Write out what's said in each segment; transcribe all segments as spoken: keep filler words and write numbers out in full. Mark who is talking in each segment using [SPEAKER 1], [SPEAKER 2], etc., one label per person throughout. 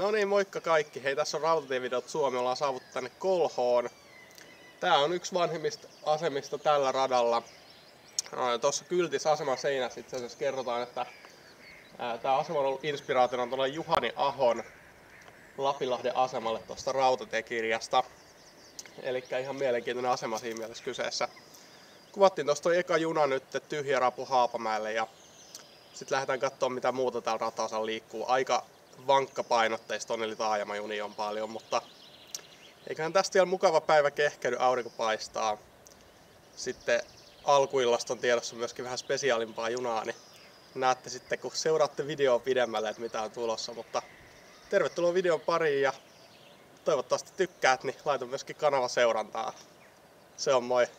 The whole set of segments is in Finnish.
[SPEAKER 1] No niin, moikka kaikki. Hei, tässä on Rautatievideot Suomi. Ollaan saavuttu tänne Kolhoon. Tää on yksi vanhimmista asemista tällä radalla. Tuossa kyltissä aseman seinässä itse asiassa kerrotaan, että tämä asema on ollut inspiraationa tuolla Juhani Ahon Lapinlahden asemalle tuosta rautatiekirjasta. Eli ihan mielenkiintoinen asema siinä mielessä kyseessä. Kuvattiin tuosta toi eka juna nyt, tyhjä rapu Haapamäelle, ja sitten lähdetään katsomaan mitä muuta täällä rataosalla liikkuu. Aika vankkapainotteista on, eli taajamajunia on paljon, mutta eiköhän tästä vielä mukava päivä kehkeydy, aurinko paistaa. Sitten alkuillasta on tiedossa myöskin vähän spesiaalimpaa junaa, niin näette sitten kun seuraatte videoa pidemmälle, että mitä on tulossa. Mutta tervetuloa videon pariin ja toivottavasti tykkäät, niin laita myöskin kanava seurantaa. Se on moi!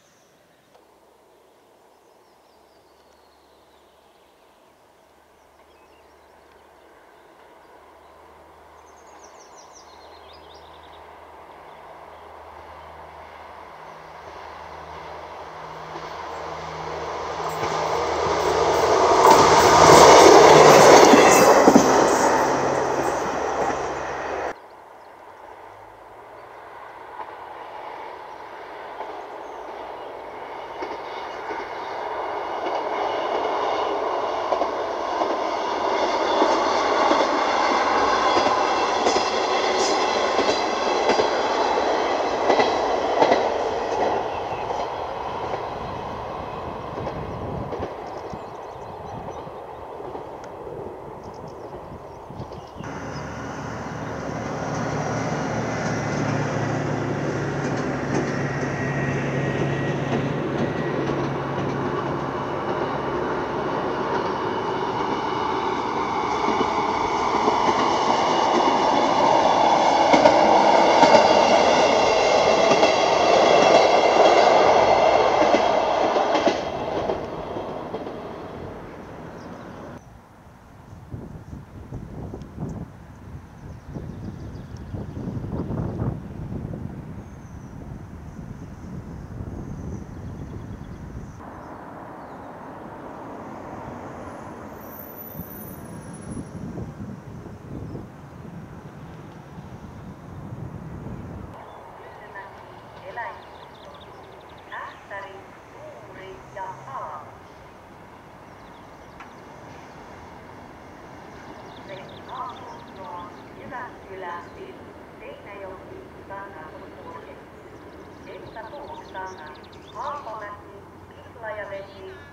[SPEAKER 2] Jyväskylästi, Seinäjoki, Kangasvuori, Esta Puustanna, Haapamäki, Kihlajavesi,